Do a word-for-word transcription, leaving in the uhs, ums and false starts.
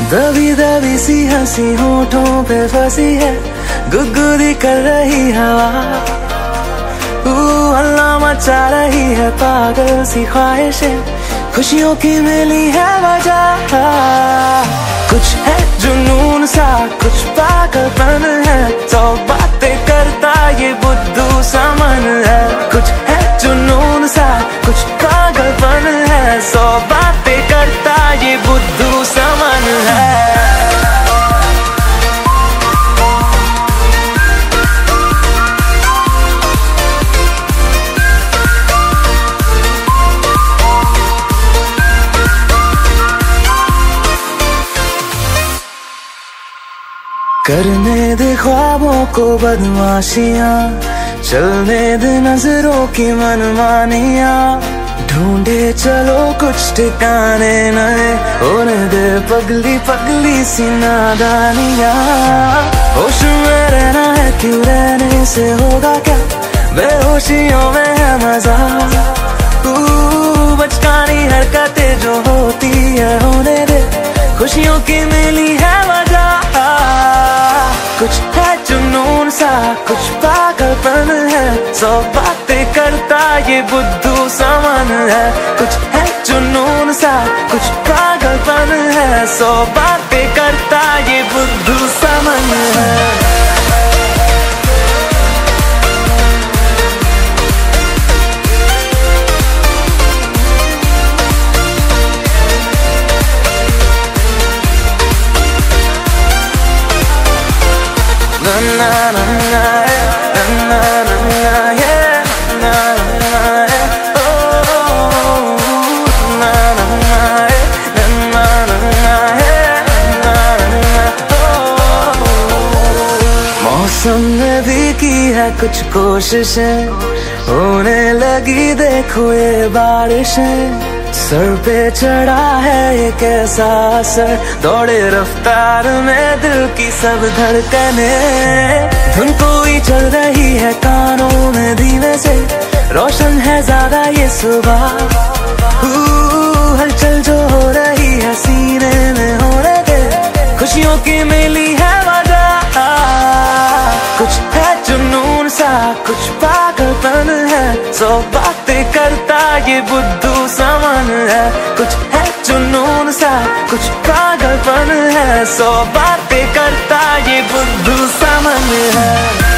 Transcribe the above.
दबी दबी सी हंसी होठों पे फंसी है, गुदगुदी कर रही हवा। हल्ला मचा रही है पागल सी ख्वाहिशें, खुशियों की मिली है वजह। कुछ है जुनून सा, कुछ पागलपन है, सौ बातें करता ये बुद्धू सा मन है। कुछ है जुनून सा, कुछ पागलपन है, सौ बातें करता ये बुद्धू सा मन है। करने दे ख्वाबों को बदमाशियां, चलने दे नजरों की मनमानियां, ढूंढे चलो कुछ ठिकाने नए, होने दे पगली पगली सी नादानियां। होश में रहना है क्यों, रहने से होगा क्या, बेहोशियों में है मजा। बचकानी हरकतें जो होती है होने दे, खुशियों की मिली है वजह। कुछ है जुनून सा, कुछ पागलपन है, सौ बातें करता ये बुद्धू सा मन है। कुछ है जुनून सा, कुछ पागलपन है, सौ बातें करता ये बुद्धू सा मन है। Na na na na na na yeah, na na yeah, oh na na na na na na yeah, na na oh। मौसम ने भी की है कुछ कोशिशें, होने लगी देखो ये बारिशें। सर पे चढ़ा है एक ऐसा असर, दौड़े रफ्तार में दिल की सब धड़कने। धुन कोई चल रही है कानों में धीमे से, रोशन है ज्यादा ये सुबह। हलचल जो हो रही है सीने में होने दे, खुशियों की मिली है वजह। कुछ है जुनून सा, कुछ पागलपन है, सौ बातें करता ये बुद्धू सा मन है। कुछ है जुनून सा, कुछ पागलपन है, सौ बातें करता ये बुद्धू सा मन है।